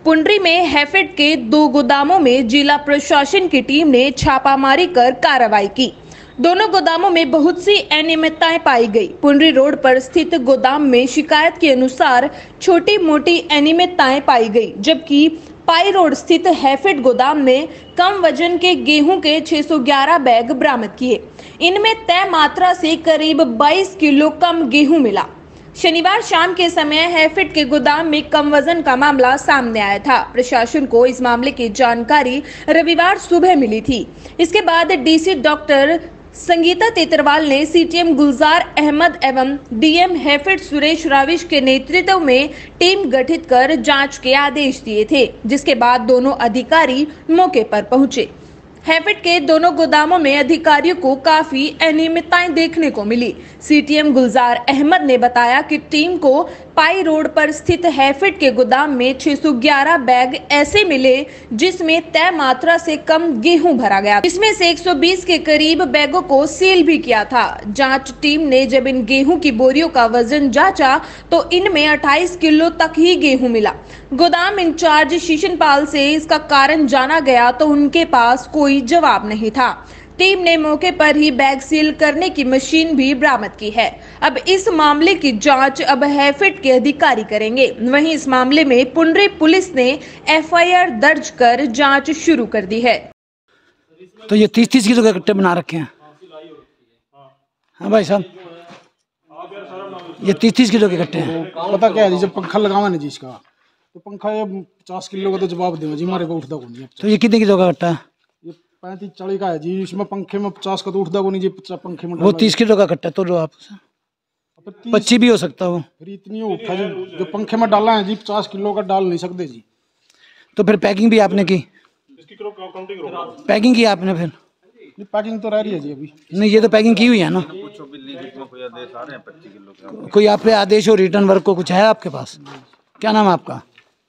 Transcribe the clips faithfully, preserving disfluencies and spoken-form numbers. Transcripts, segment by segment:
पुंडरी में हैफेड के दो गोदामों में जिला प्रशासन की टीम ने छापामारी कर कार्रवाई की। दोनों गोदामों में बहुत सी अनियमितताएं पाई गई। पुंडरी रोड पर स्थित गोदाम में शिकायत के अनुसार छोटी मोटी अनियमितताएं पाई गई, जबकि पाई रोड स्थित हैफेड गोदाम में कम वजन के गेहूं के छह सौ ग्यारह बैग बरामद किए। इनमें तय मात्रा से करीब बाईस किलो कम गेहूं मिला। शनिवार शाम के समय हैफेड के गोदाम में कम वजन का मामला सामने आया था। प्रशासन को इस मामले की जानकारी रविवार सुबह मिली थी। इसके बाद डीसी डॉक्टर संगीता तेतरवाल ने सीटीएम गुलजार अहमद एवं डीएम हैफेड सुरेश राविश के नेतृत्व में टीम गठित कर जांच के आदेश दिए थे, जिसके बाद दोनों अधिकारी मौके पर पहुंचे। हैफेड के दोनों गोदामों में अधिकारियों को काफी अनियमितताएं देखने को मिली। सीटीएम गुलजार अहमद ने बताया कि टीम को पाई रोड पर स्थित हैफेड के गोदाम में छह सौ ग्यारह बैग ऐसे मिले जिसमें तय मात्रा से कम गेहूं भरा गया। इसमें से एक सौ बीस के करीब बैगों को सील भी किया था। जांच टीम ने जब इन गेहूं की बोरियों का वजन जांचा तो इनमें अट्ठाईस किलो तक ही गेहूं मिला। गोदाम इंचार्ज शीशनपाल से इसका कारण जाना गया तो उनके पास कोई जवाब नहीं था। टीम ने मौके पर ही बैग सील करने की मशीन भी बरामद की है। अब इस मामले की जांच अब हैफेड के अधिकारी करेंगे। वहीं इस मामले में पुंडरी पुलिस ने एफआईआर दर्ज कर जांच शुरू कर दी है। तो ये तीस तीस किलो के कट्टे बना रखे हैं। हाँ भाई साहब, ये तीस तीस किलो के कट्टे हैं। पता क्या है जी, जब पंखा लगावा ना जी इसका, तो पंखा ये पचास किलो का तो जवाब देगा जी, हमारे को उठता को नहीं। तो ये कितने किलो का कट्टा है? ये पैंतीस चालीस का है जी। इसमें पंखे में पचास का तो उठता को नहीं जी। पंखे में वो तीस किलो का कट्टा तो जो आप पच्चीस भी हो सकता हो। फिर इतनी उठा जी, जो पंखे में डाला है जी पचास किलो का डाल नहीं सकते जी। तो फिर पैकिंग भी आपने की? पैकिंग की आपने? फिर पैकिंग तो रह रही है जी अभी। नहीं, ये तो पैकिंग की हुई है ना। कोई आप पे आदेश हो रिटर्न वर्क को कुछ है आपके पास? क्या नाम है आपका?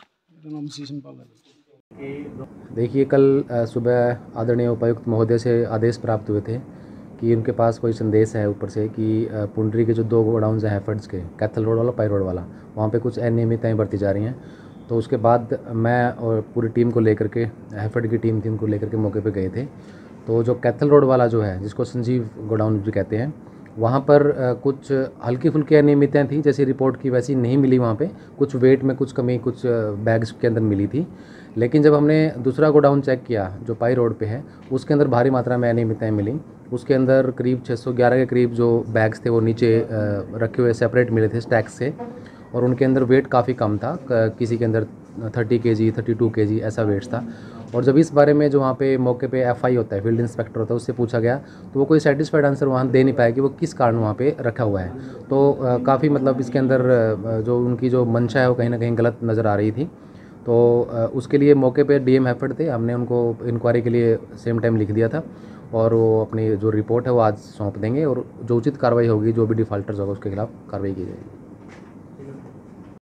देखिए, कल सुबह आदरणीय उपायुक्त महोदय से आदेश प्राप्त हुए थे कि उनके पास कोई संदेश है ऊपर से कि पुंडरी के जो दो गोडाउन्स हैं हैफेड्स के, कैथल रोड वाला, पाई रोड वाला, वहाँ पे कुछ अनियमितताएं बरती जा रही हैं। तो उसके बाद मैं और पूरी टीम को लेकर के, हैफेड की टीम थी, उनको लेकर के मौके पे गए थे। तो जो कैथल रोड वाला जो है, जिसको संजीव गोडाउन भी कहते हैं, वहाँ पर कुछ हल्की फुल्की अनियमितताएं थी, जैसी रिपोर्ट की वैसी नहीं मिली। वहाँ पे कुछ वेट में कुछ कमी कुछ बैग्स के अंदर मिली थी। लेकिन जब हमने दूसरा गोडाउन चेक किया जो पाई रोड पे है, उसके अंदर भारी मात्रा में अनियमितताएं मिली। उसके अंदर करीब छह सौ ग्यारह के करीब जो बैग्स थे वो नीचे रखे हुए सेपरेट मिले थे स्टैक्स से, और उनके अंदर वेट काफ़ी कम था। किसी के अंदर थर्टी के जी थर्टी टू के जी ऐसा वेट्स था। और जब इस बारे में जो वहाँ पे मौके पे एफआई होता है, फील्ड इंस्पेक्टर होता है, उससे पूछा गया तो वो कोई सेटिस्फाइड आंसर वहाँ दे नहीं पाया कि वो किस कारण वहाँ पे रखा हुआ है। तो काफ़ी मतलब इसके अंदर जो उनकी जो मंशा है वो कहीं ना कहीं गलत नज़र आ रही थी। तो उसके लिए मौके पे डीएम हैफेड थे, हमने उनको इंक्वायरी के लिए सेम टाइम लिख दिया था, और वो अपनी जो रिपोर्ट है वो आज सौंप देंगे, और जो उचित कार्रवाई होगी, जो भी डिफाल्टर्स होगा उसके खिलाफ कार्रवाई की जाएगी।